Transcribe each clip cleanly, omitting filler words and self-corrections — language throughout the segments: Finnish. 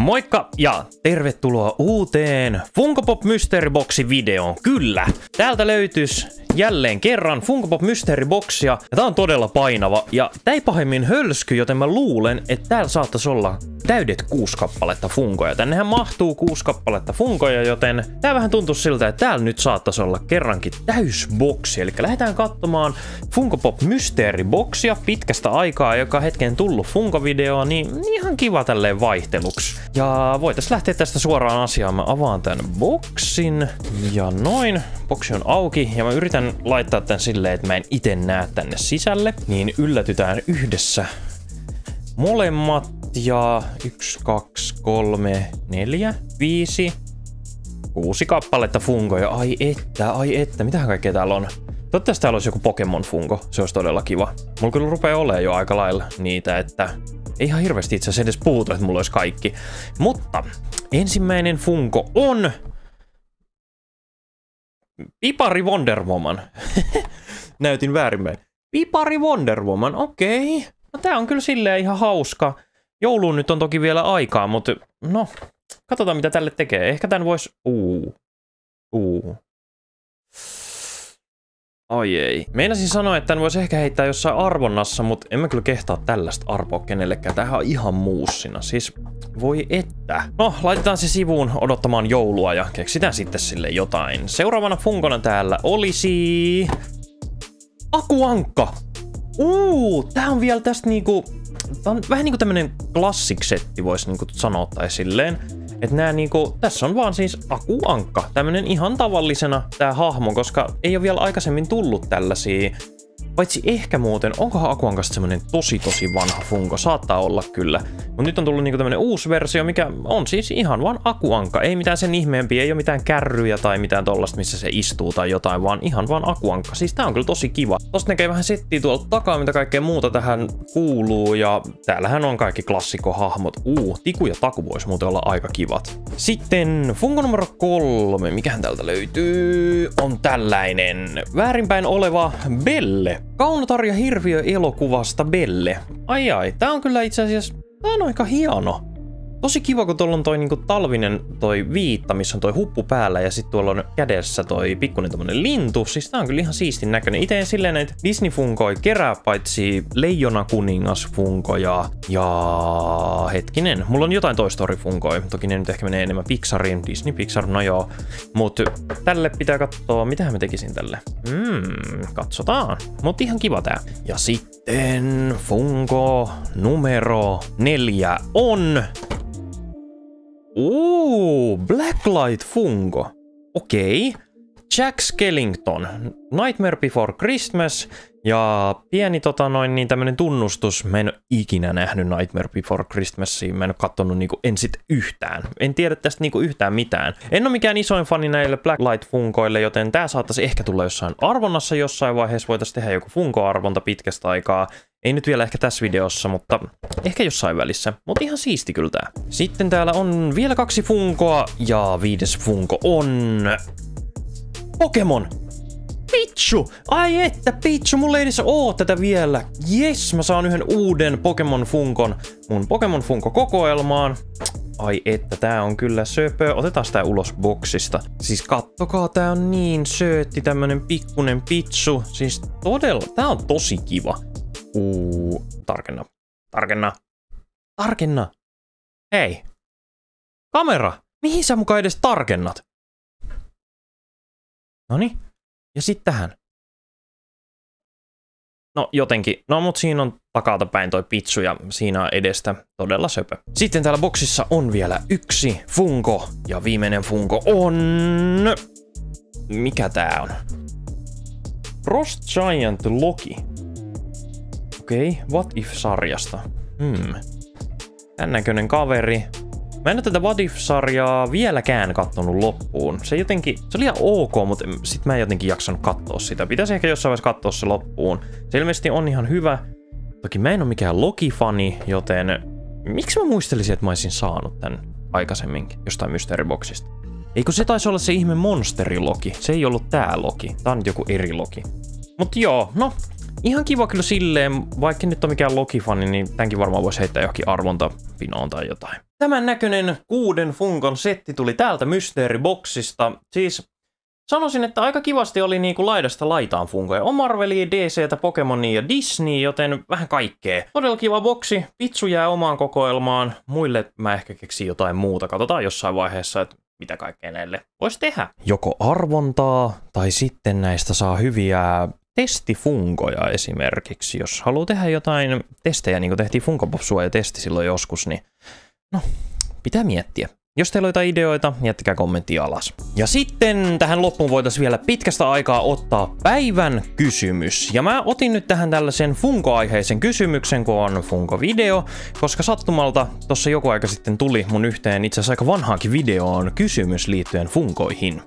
Moikka ja tervetuloa uuteen Funko Pop Mystery Boxin videoon. Kyllä, täältä löytyisi jälleen kerran Funko Pop Mystery Boxia. Ja tää on todella painava ja tää ei pahemmin hölsky, joten mä luulen, että täällä saattaisi olla täydet 6 kappaletta funkoja. Tännehän mahtuu 6 kappaletta funkoja, joten tää vähän tuntuu siltä, että täällä nyt saattaisi olla kerrankin täysboksi. Eli lähdetään katsomaan Funko Pop Mystery Boxia pitkästä aikaa, joka hetken tullut Funko-videoa, niin ihan kiva tälleen vaihteluksi. Ja voitais lähteä tästä suoraan asiaan. Mä avaan tän boksin ja noin. Boksi on auki ja mä yritän laittaa tän silleen, että mä en ite näe tänne sisälle. Niin yllätytään yhdessä molemmat ja 1, 2, 3, 4, 5, 6 kappaletta funkoja. Ai että, mitähän kaikkea täällä on? Toivottavasti täällä olisi joku Pokemon funko, se olisi todella kiva. Mulla kyllä rupeaa olemaan jo aika lailla niitä, että ei ihan hirveästi itse asiassa edes puhuta, että mulla olisi kaikki. Mutta ensimmäinen funko on Pipari Wonder Woman. Näytin väärinpäin. Pipari Wonder Woman, okei. No tää on kyllä silleen ihan hauska. Jouluun nyt on toki vielä aikaa, mutta no, katsotaan mitä tälle tekee. Ehkä tän vois... Oi ei. Meinasin sanoa, että tän voisi ehkä heittää jossain arvonnassa, mutta en mä kyllä kehtaa tällaista arpoa kenellekään. Tämähän on ihan muussina. Siis voi että. No, laitetaan se sivuun odottamaan joulua ja keksitään sitten sille jotain. Seuraavana funkona täällä olisi... Aku Ankka. Tää on vielä tästä niinku... Tää on vähän niinku tämmönen classic-setti voisi niinku sanoa tai silleen. Että nää niinku, tässä on vaan siis Aku Ankka, tämmönen ihan tavallisena tää hahmo, koska ei ole vielä aikaisemmin tullut tällaisia. Paitsi ehkä muuten, onkohan Aku Ankasta semmonen tosi vanha funko, saattaa olla kyllä. Mut nyt on tullut niinku tämmönen uusi versio, mikä on siis ihan vaan Aku Ankka. Ei mitään sen ihmeempiä, ei ole mitään kärryjä tai mitään tollasta, missä se istuu tai jotain, vaan ihan vaan Aku Ankka. Siis tää on kyllä tosi kiva. Tosta näkee vähän settiä tuolta takaa, mitä kaikkea muuta tähän kuuluu, ja täällähän on kaikki klassikkohahmot. Tiku ja Taku vois muuten olla aika kivat. Sitten funko numero 3, mikähän täältä löytyy, on tällainen väärinpäin oleva Belle. Kaunotarja Hirviö elokuvasta Belle. Ai, tää on kyllä itse asiassa, tää on aika hieno. Tosi kiva, kun tuolla on toi niinku talvinen toi viitta, missä on toi huppu päällä ja sit tuolla on kädessä toi pikkuinen tommonen lintu. Siis tää on kyllä ihan siistin näköinen. Itse en silleen näitä Disney-funkoja kerää, paitsi Leijona kuningas-funkoja ja hetkinen. Mulla on jotain Toy Story-funkoja. Toki ne nyt ehkä menee enemmän Pixariin. Disney, Pixar, no joo. Mut tälle pitää katsoa, mitähän mä tekisin tälle. Katsotaan. Mut ihan kiva tää. Ja sitten funko numero 4 on... Blacklight funko. Okei. Jack Skellington. Nightmare Before Christmas. Ja pieni niin tämmönen tunnustus. Mä en oo ikinä nähnyt Nightmare Before Christmasia. Mä en oo kattonut niinku ensit yhtään. En tiedä tästä niinku yhtään mitään. En oo mikään isoin fani näille Blacklight funkoille, joten tää saattaisi ehkä tulla jossain arvonnassa jossain vaiheessa. Voitaisiin tehdä joku funko-arvonta pitkästä aikaa. Ei nyt vielä ehkä tässä videossa, mutta ehkä jossain välissä. Mutta ihan siisti kyllä tää. Sitten täällä on vielä 2 funkoa ja 5. funko on... Pokemon! Pichu! Ai että Pichu, mulla ei edes oo tätä vielä. Jes, mä saan yhden uuden Pokemon funkon mun Pokemon funko kokoelmaan. Ai että, tää on kyllä söpö. Otetaan tää ulos boksista. Siis kattokaa, tää on niin söötti, tämmönen pikkunen Pichu. Siis todella, tää on tosi kiva. Tarkenna. Hei. Kamera, mihin sä mukaan edes tarkennat? Noniin. Ja sit tähän. No jotenkin. No mut siinä on takalta päin toi Pichu ja siinä on edestä todella söpö. Sitten täällä boksissa on vielä 1 funko. Ja viimeinen funko on... Mikä tää on? Frost Giant Loki. Okei, What If-sarjasta. Tän näköinen kaveri. Mä en ole tätä What If-sarjaa vieläkään kattonut loppuun. Se oli ihan ok, mutta sit mä en jotenkin jaksanut katsoa sitä. Pitäisi ehkä jossain vaiheessa katsoa se loppuun. Se ilmeisesti on ihan hyvä. Toki mä en ole mikään Loki-fani, joten... Miksi mä muistelisin, että mä olisin saanut tän aikaisemminkin jostain Mystery Boxista? Eikö se taisi olla se ihme monsteri Loki? Se ei ollut tää Loki. Tää on nyt joku eri Loki. Mut joo, no... ihan kiva kyllä silleen, vaikka nyt on mikään Loki-fani, niin tämänkin varmaan voisi heittää johonkin arvontapinoon tai jotain. Tämän näköinen 6 Funkon setti tuli täältä mysteeriboksista. Siis sanoisin, että aika kivasti oli niinku laidasta laitaan Funkoja. On Marvelia, DCtä, Pokemonia ja Disney, joten vähän kaikkea. Todella kiva boksi. Pitsu jää omaan kokoelmaan. Muille mä ehkä keksin jotain muuta. Katsotaan jossain vaiheessa, että mitä kaikkea näille voisi tehdä. Joko arvontaa, tai sitten näistä saa hyviä testifunkoja esimerkiksi. Jos haluaa tehdä jotain testejä, niin kuin tehtiin Funko Pop ja testi silloin joskus, niin no, pitää miettiä. Jos teillä on jotain ideoita, jättäkää kommenttia alas. Ja sitten tähän loppuun voitaisiin vielä pitkästä aikaa ottaa päivän kysymys. Ja mä otin nyt tähän tällaisen Funko-aiheisen kysymyksen, kun on Funko-video, koska sattumalta tossa joku aika sitten tuli mun yhteen itse asiassa aika vanhaankin videoon kysymys liittyen Funkoihin.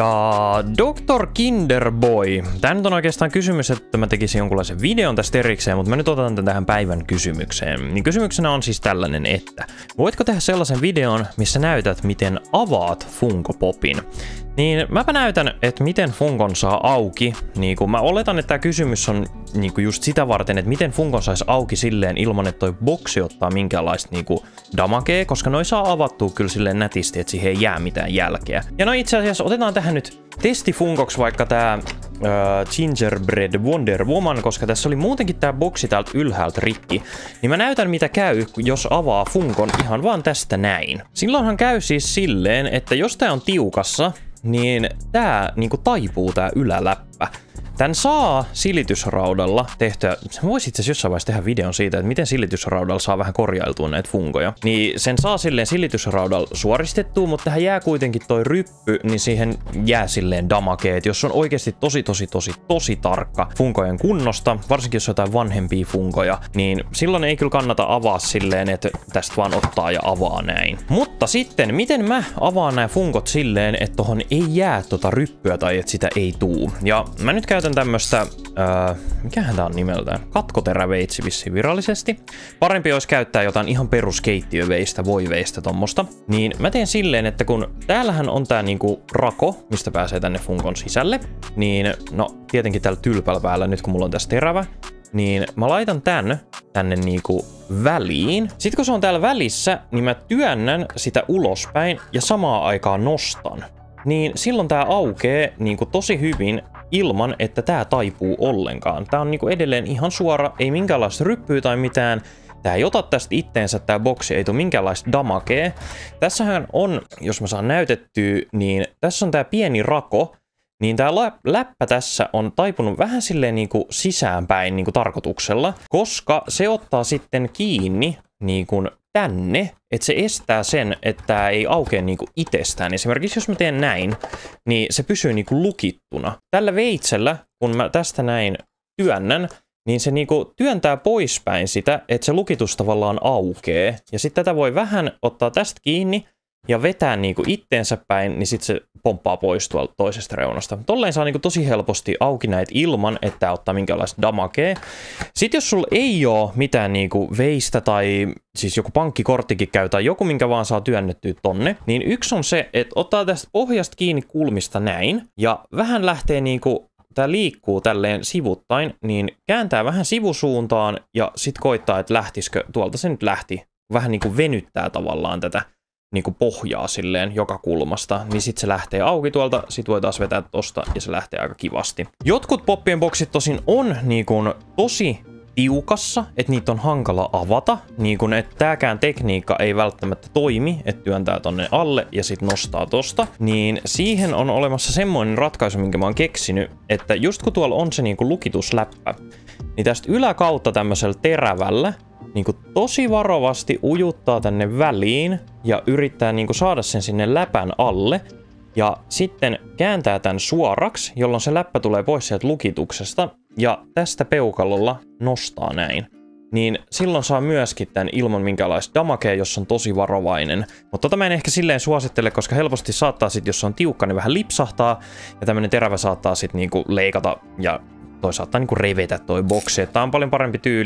Ja Dr. Kinderboy. Tää nyt on oikeastaan kysymys, että mä tekisin jonkunlaisen videon tästä erikseen, mutta mä nyt otan tämän tähän päivän kysymykseen. Niin kysymyksenä on siis tällainen, että voitko tehdä sellaisen videon, missä näytät, miten avaat Funko Popin? Niin mäpä näytän, että miten Funkon saa auki. Niin kun mä oletan, että tämä kysymys on niin just sitä varten, että miten Funkon saisi auki silleen ilman, että toi boksi ottaa minkäänlaista niin damagea, koska noi saa avattua kyllä silleen nätisti, että siihen ei jää mitään jälkeä. Ja no itse asiassa otetaan tähän nyt testifunkoksi vaikka tää Gingerbread Wonder Woman, koska tässä oli muutenkin tää boksi täältä ylhäältä rikki. Niin mä näytän mitä käy, jos avaa Funkon ihan vaan tästä näin. Silloinhan käy siis silleen, että jos tää on tiukassa, niin tää niinku taipuu tää yläläppä. Tän saa silitysraudalla tehtyä, voisi itse asiassa jossain vaiheessa tehdä videon siitä, että miten silitysraudalla saa vähän korjailtua näitä funkoja. Niin sen saa silleen silitysraudalla suoristettua, mutta tähän jää kuitenkin toi ryppy, niin siihen jää silleen damagea. Et jos on oikeasti tosi tarkka funkojen kunnosta, varsinkin jos on jotain vanhempia funkoja, niin silloin ei kyllä kannata avaa silleen, että tästä vaan ottaa ja avaa näin. Mutta sitten, miten mä avaan nämä funkot silleen, että tohon ei jää tota ryppyä tai että sitä ei tuu. Ja mä nyt käytän tämmöstä, mikähän tää on nimeltään? Katkoteräveitsi vissiin virallisesti. Parempi olisi käyttää jotain ihan peruskeittiöveistä, voiveista tommosta. Niin mä teen silleen, että kun täällähän on tää niinku rako, mistä pääsee tänne funkon sisälle, niin no tietenkin täällä tylpällä päällä nyt kun mulla on tässä terävä, niin mä laitan tän tänne niinku väliin. Sitten kun se on täällä välissä, niin mä työnnän sitä ulospäin ja samaan aikaan nostan. Niin silloin tää aukee niinku tosi hyvin ilman, että tää taipuu ollenkaan. Tää on niinku edelleen ihan suora, ei minkäänlaista ryppyä tai mitään. Tää ei ota tästä itteensä, tää boksi ei tule minkäänlaista damagea. Tässähän on, jos mä saan näytettyä, niin tässä on tää pieni rako, niin tää läppä tässä on taipunut vähän silleen niinku sisäänpäin niinku tarkoituksella, koska se ottaa sitten kiinni niinku tänne, että se estää sen, että tää ei aukea niinku itsestään. Esimerkiksi jos mä teen näin, niin se pysyy niinku lukittuna. Tällä veitsellä, kun mä tästä näin työnnän, niin se niinku työntää poispäin sitä, että se lukitus tavallaan aukee. Ja sitten tätä voi vähän ottaa tästä kiinni ja vetää niinku itteensä päin, niin sitten se pomppaa pois tuolta toisesta reunasta. Tolleen saa niinku tosi helposti auki näitä ilman, että tää ottaa minkäänlaista damagea. Sitten jos sulla ei ole mitään niinku veistä tai siis joku pankkikorttikin käy tai joku minkä vaan saa työnnettyä tonne, niin yksi on se, että ottaa tästä pohjasta kiinni kulmista näin ja vähän lähtee niinku tää liikkuu tälleen sivuttain, niin kääntää vähän sivusuuntaan ja sit koittaa, että lähtisikö, tuolta se nyt lähti, vähän niinku venyttää tavallaan tätä niinku pohjaa silleen joka kulmasta, niin sit se lähtee auki tuolta, sit voi taas vetää tosta ja se lähtee aika kivasti. Jotkut poppien boksit tosin on niinku tosi tiukassa, että niitä on hankala avata, niin kun että tääkään tekniikka ei välttämättä toimi, että työntää tonne alle ja sit nostaa tosta, niin siihen on olemassa semmoinen ratkaisu, minkä mä oon keksinyt, että just kun tuolla on se niinku lukitusläppä, niin tästä yläkautta tämmöisellä terävällä niinku tosi varovasti ujuttaa tänne väliin ja yrittää niinku saada sen sinne läpän alle ja sitten kääntää tän suoraksi, jolloin se läppä tulee pois sieltä lukituksesta ja tästä peukalolla nostaa näin. Niin silloin saa myöskin tän ilman minkäänlaista damagea, jos on tosi varovainen. Mutta tota mä en ehkä silleen suosittele, koska helposti saattaa sit, jos on tiukka, niin vähän lipsahtaa ja tämmönen terävä saattaa sit niinku leikata ja toi saattaa niinku revetä toi boksi. Tää on paljon parempi tyyli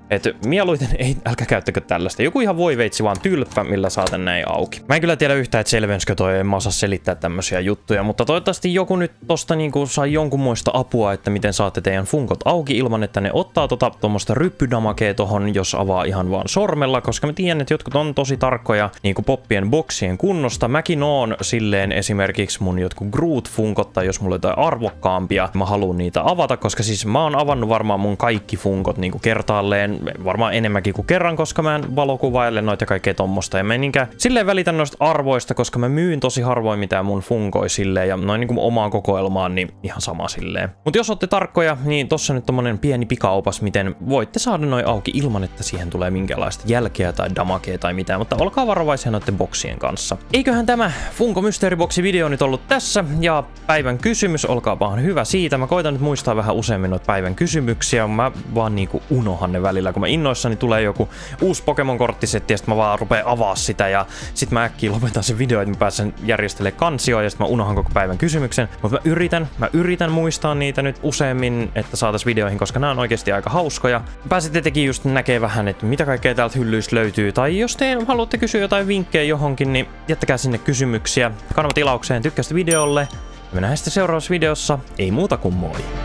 Et mieluiten ei, älkää käyttäkö tällaista. Joku ihan voiveitsi vaan tylppä, millä saatan näin auki. Mä en kyllä tiedä yhtään, että selvenskö toi, en mä osaa selittää tämmösiä juttuja, mutta toivottavasti joku nyt tosta niinku saa jonkunmoista apua, että miten saatte teidän funkot auki ilman, että ne ottaa tuommoista ryppydamakea tohon, jos avaa ihan vaan sormella, koska mä tiedän, että jotkut on tosi tarkkoja niinku poppien boksien kunnosta. Mäkin oon silleen esimerkiksi mun jotkut Groot-funkot, tai jos mulla on jotain arvokkaampia, mä haluan niitä avata, koska siis mä oon avannut varmaan mun kaikki funkot niinku kertaalleen, varmaan enemmänkin kuin kerran, koska mä en valokuvaile noita ja kaikkea tommosta, ja mä en niinkään silleen välitän noista arvoista, koska mä myyn tosi harvoin mitään mun funkoi silleen, ja noin niinku omaan kokoelmaan, niin ihan sama silleen. Mut jos ootte tarkkoja, niin tossa nyt tommonen pieni pikaopas, miten voitte saada noi auki ilman, että siihen tulee minkäänlaista jälkeä tai damakea tai mitään, mutta olkaa varovaisia noiden boksien kanssa. Eiköhän tämä Funko Mystery Boxi video nyt ollut tässä, ja päivän kysymys, olkaapahan hyvä siitä. Mä koitan nyt muistaa vähän useammin noita päivän kysymyksiä, mä vaan niinku unohan ne välillä, kun mä innoissani tulee joku uusi Pokemon-korttisetti, ja sit mä vaan rupeen avaa sitä, ja sit mä äkkiä lopetan sen video, että mä pääsen järjestelemään kansioon, ja sit mä unohan koko päivän kysymyksen. Mutta mä yritän muistaa niitä nyt useammin, että saatais videoihin, koska nämä on oikeasti aika hauskoja. Pääsette tekin just näkee vähän, että mitä kaikkea täältä hyllyistä löytyy, tai jos te haluatte kysyä jotain vinkkejä johonkin, niin jättäkää sinne kysymyksiä. Kanava tilaukseen, tykkästä videolle. Me nähdään sitten seuraavassa videossa. Ei muuta kuin moi!